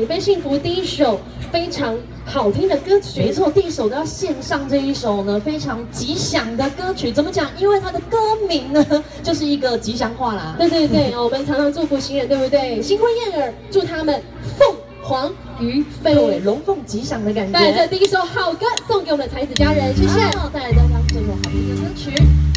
你飞幸福第一首非常好听的歌曲， 没错，第一首都要献上这一首呢非常吉祥的歌曲。怎么讲？因为它的歌名呢就是一个吉祥话啦。 对对对，我们常常祝福新人，对不对？新婚燕尔，祝他们凤凰于飞， 对，龙凤吉祥的感觉。 带着第一首好歌送给我们的才子佳人，谢谢。 带来大家这首好听的歌曲。